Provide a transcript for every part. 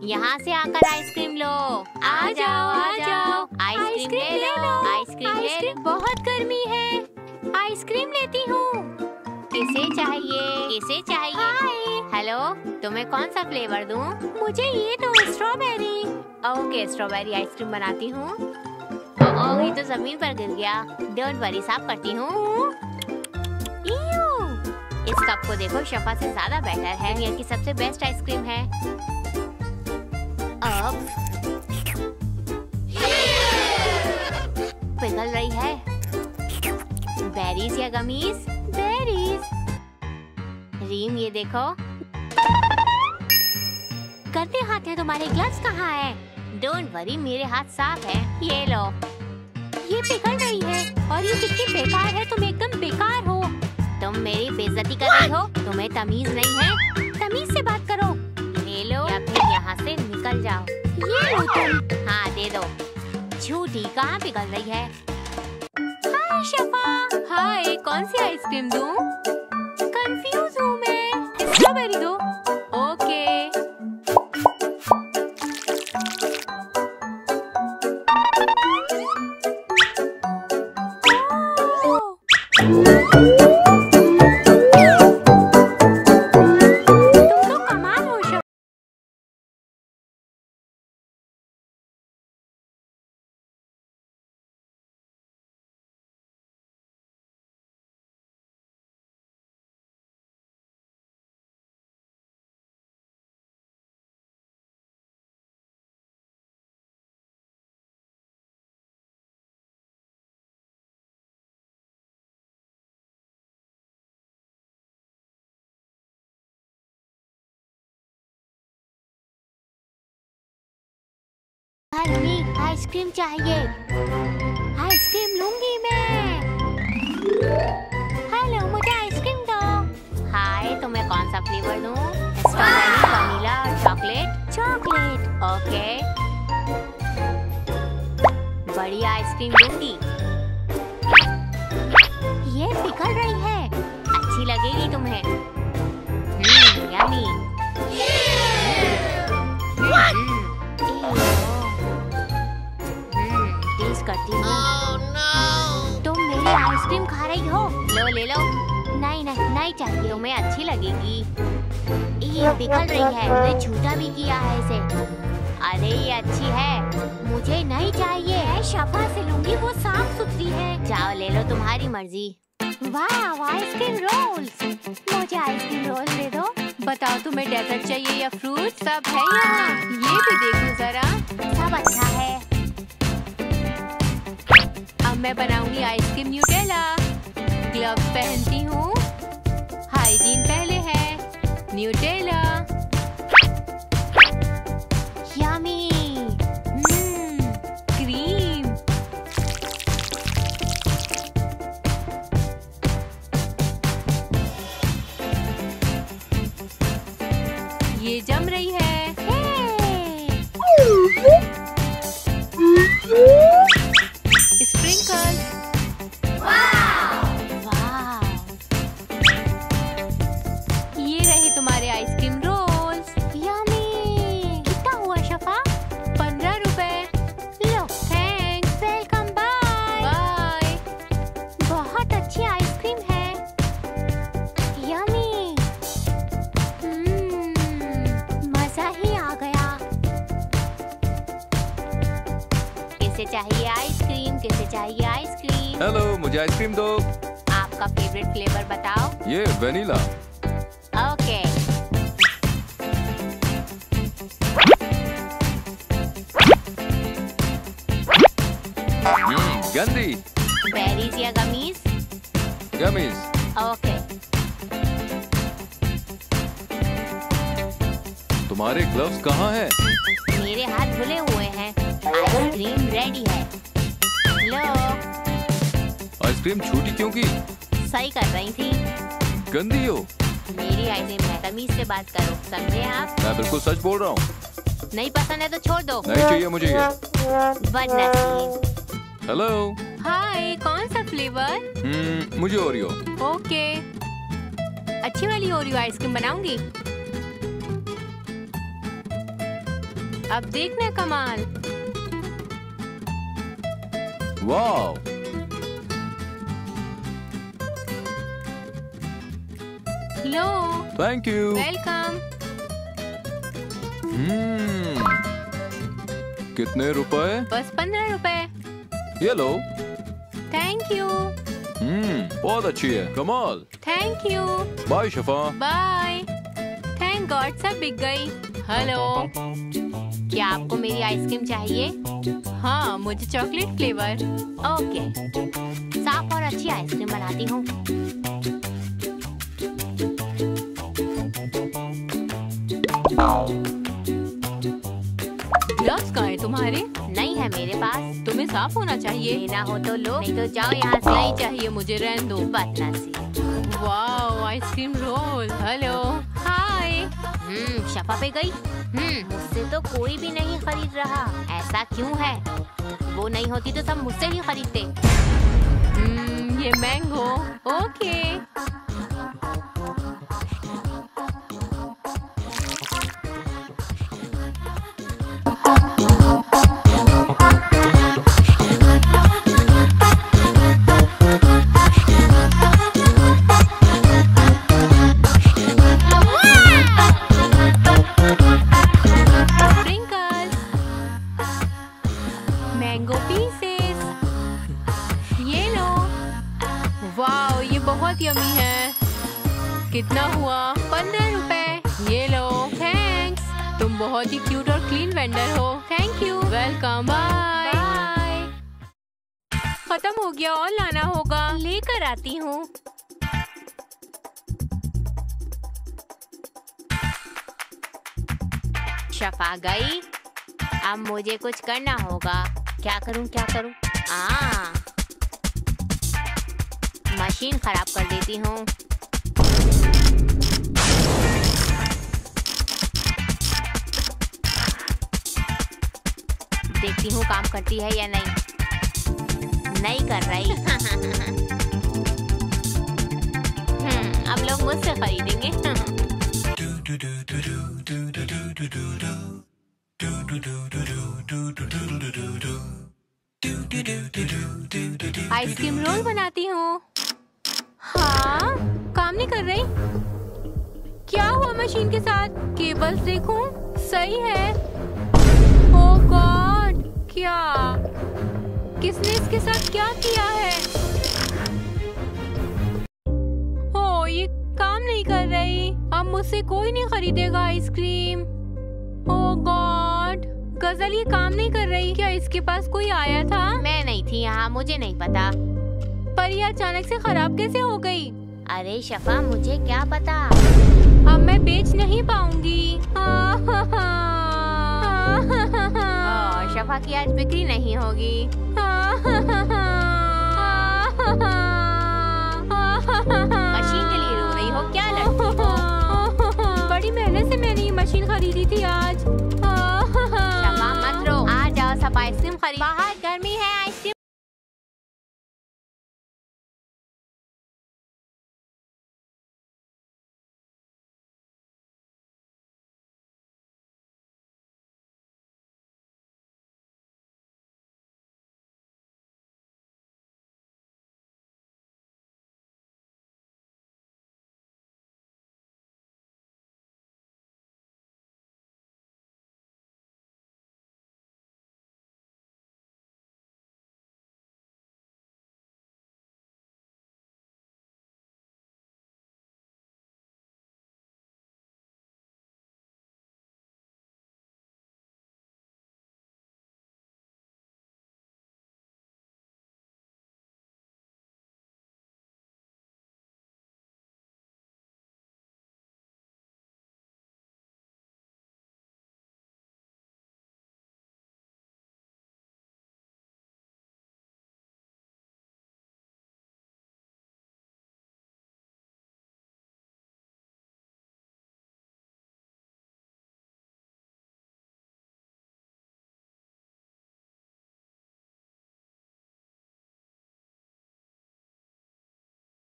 यहाँ से आकर आइसक्रीम लो। आ जाओ। आइसक्रीम ले लो। आइसक्रीम ले लो। बहुत गर्मी है, आइसक्रीम लेती हूँ। किसे चाहिए? हेलो, तुम्हें कौन सा फ्लेवर दूँ? मुझे ये दो, स्ट्रॉबेरी। ओके, स्ट्रॉबेरी आइसक्रीम बनाती हूँ। ओह, ये तो जमीन पर गिर गया। डोंट वरी, साफ करती हूँ। इस कप को देखो, शफा से ज्यादा बेटर है। दुनिया की सबसे बेस्ट आइसक्रीम है। अब पिघल रही है। बेरीज या गमीज? बेरीज। रीम, ये देखो। गंदे हाथ हैं तुम्हारे, ग्लव्स कहाँ है? डोंट वरी, मेरे हाथ साफ है। ये लो। ये पिघल रही है और ये कितनी बेकार है। तुम एकदम बेकार हो। तुम मेरी बेइज्जती कर रही हो। तुम्हें तमीज नहीं है। तमीज से बात करो। ले लो या फिर यहाँ से निकल जाओ। ये लो तुम। हाँ, दे दो। झूठी, कहाँ पिघल रही है? हाय शफा। हाय, कौन सी आइसक्रीम दूँ? कंफ्यूज हूँ मैं। स्ट्रॉबेरी दो। ओके। आइसक्रीम चाहिए। आइसक्रीम लूंगी मैं। हेलो, मुझे आइसक्रीम दो। हाय, तुम्हें कौन सा फ्लेवर दूँ? स्ट्रॉबेरी, वनीला और चॉकलेट? चॉकलेट। ओके। बड़ी आइसक्रीम दूंगी। ये पिघल रही है। अच्छी लगेगी तुम्हें। यम्मी। टेस्ट करती हूँ। तुम मेरी आइसक्रीम खा रही हो। लो, ले लो। नहीं चाहिए। तुम्हें अच्छी लगेगी। ये पिघल रही है। मैंने झूठा भी किया है इसे। अरे, ये अच्छी है। मुझे नहीं चाहिए। मैं शफा से लूंगी, वो साफ सुथरी है। जाओ, ले लो, तुम्हारी मर्जी। वाह, आइसक्रीम रोल्स। मुझे आइसक्रीम रोल्स दे दो। बताओ, तुम्हें डेजर्ट चाहिए या फ्रूट? सब है यहाँ। ये भी देखो जरा। सब अच्छा है। अब मैं बनाऊंगी आइसक्रीम न्यूटेला। ग्लव्स पहनती हूँ। हाइजीन पहले है। न्यूटेला। यम्मी। क्रीम। ये जम रही है। स्प्रिंकल्स। ये रहे तुम्हारे आइसक्रीम रोल्स। यम्मी। कितना हुआ शफा? 15 रुपए। लो। थैंक्स। वेलकम। बाय। बाय। बहुत अच्छी आइसक्रीम है। यम्मी। मजा ही आ गया। किसे चाहिए आइसक्रीम? किसे चाहिए आइसक्रीम? हेलो, मुझे आइसक्रीम दो। आपका फेवरेट फ्लेवर बताओ। ये वेनिला। ओके। गंदी। बेरीज या गमीज? गमीज। ओके। तुम्हारे ग्लव्स कहाँ हैं? मेरे हाथ धुले हुए हैं। आइसक्रीम रेडी है। लो। आइसक्रीम छूटी क्यों की? सही कर रही थी। गंदी हो। मेरी आइसक्रीम है, तमीज से बात करो, समझे आप? मैं बिल्कुल सच बोल रहा हूँ। नहीं पसंद है तो छोड़ दो। नहीं चाहिए मुझे ये। बदनसीब। हेलो। हाय, कौन सा फ्लेवर? मुझे ओरियो। ओके। अच्छी वाली ओरियो आइसक्रीम बनाऊंगी। अब देखना कमाल। वाओ, लो, थैंक यू। वेलकम। कितने रुपए? बस 15 रुपए। ये लो। Thank you. बहुत अच्छी है, कमाल। Thank you. Bye Shafa. Bye. Thank God सब बिक गई। हेलो, क्या आपको मेरी आइसक्रीम चाहिए? हाँ मुझे चॉकलेट फ्लेवर। ओके, साफ और अच्छी आइसक्रीम बनाती हूँ। ग्लव्स कहाँ है तुम्हारे? नहीं है मेरे पास। तुम्हें साफ होना चाहिए। लेना हो तो लो, नहीं तो जाओ यहाँ से। नहीं चाहिए मुझे, रहने दो। बदनसीब। Wow, ice cream roll. Hello, hi. Shafa पे गई। मुझसे तो कोई भी नहीं खरीद रहा। ऐसा क्यों है? वो नहीं होती तो सब मुझसे ही खरीदते। ये मैंगो। ओके। मैंगो पीसेस, ये लो। वाओ, ये बहुत यमी है। कितना हुआ? 15 रुपए। ये लो। थैंक्स, तुम बहुत ही क्यूट और क्लीन वेंडर हो। Thank you. वेलकम। बाय। खत्म हो गया और लाना होगा। लेकर आती हूँ। शफा गई। अब मुझे कुछ करना होगा। क्या करूं क्या करूं? मशीन खराब कर देती हूँ। देखती हूँ काम करती है या नहीं। नहीं कर रही। अब लोग मुझसे खरीदेंगे। आइसक्रीम रोल बनाती हूँ। हाँ, काम नहीं कर रही। क्या हुआ मशीन के साथ? केबल्स देखूं? सही है। ओह गॉड, क्या? किसने इसके साथ क्या किया है? ओह, ये काम नहीं कर रही। अब मुझसे कोई नहीं खरीदेगा आइसक्रीम। ओह गॉड, गजल ये काम नहीं कर रही। क्या इसके पास कोई आया था? मैं नहीं थी यहाँ, मुझे नहीं पता। पर ये अचानक से खराब कैसे हो गई? अरे शफा, मुझे क्या पता। अब मैं बेच नहीं पाऊंगी। शफा की आज बिक्री नहीं होगी। मशीन के लिए रो रही हो क्या लड़की हो? बड़ी मेहनत से मैंने ये मशीन खरीदी थी आज। शफा मत रो, आ जाओ सब आइसक्रीम खरीद। बाहर गर्मी है, आइसक्रीम।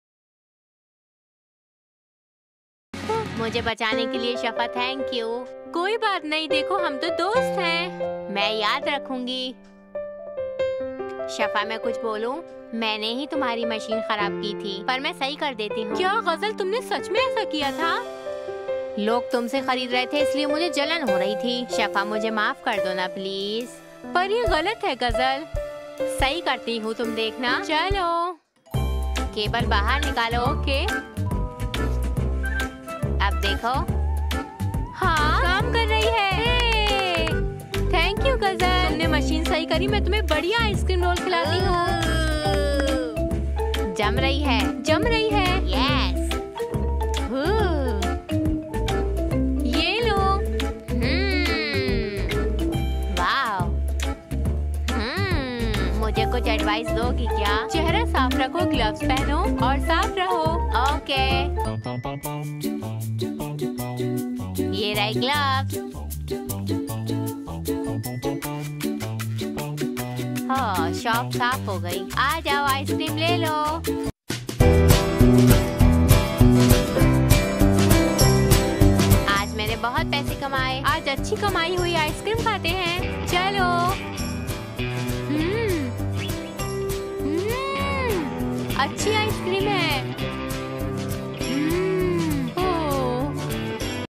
मुझे बचाने के लिए शफा थैंक यू। कोई बात नहीं, देखो हम तो दोस्त हैं। मैं याद रखूंगी। शफा, मैं कुछ बोलूं? मैंने ही तुम्हारी मशीन खराब की थी, पर मैं सही कर देती हूँ। क्या गजल, तुमने सच में ऐसा किया था? लोग तुमसे खरीद रहे थे, इसलिए मुझे जलन हो रही थी। शफा, मुझे माफ कर दो ना प्लीज। पर ये गलत है गजल। सही करती हूँ, तुम देखना। चलो केबल बाहर निकालो। ओके। अब देखो। हाँ, काम कर रही है। थैंक यू गजल, तुमने मशीन सही करी। मैं तुम्हें बढ़िया आइसक्रीम रोल खिलाती हूँ। जम रही है। जम रही है। यस। ये लो। वाओ। मुझे कुछ एडवाइस दोगी क्या? चेहरा साफ रखो, ग्लव्स पहनो और साफ रहो। ओके। ये रहे ग्लव्स। हाँ, शॉप साफ हो गई। आ जाओ, आइसक्रीम ले लो। आज मैंने बहुत पैसे कमाए। आज अच्छी कमाई हुई आइसक्रीम खाते हैं। चलो। अच्छी आइसक्रीम है।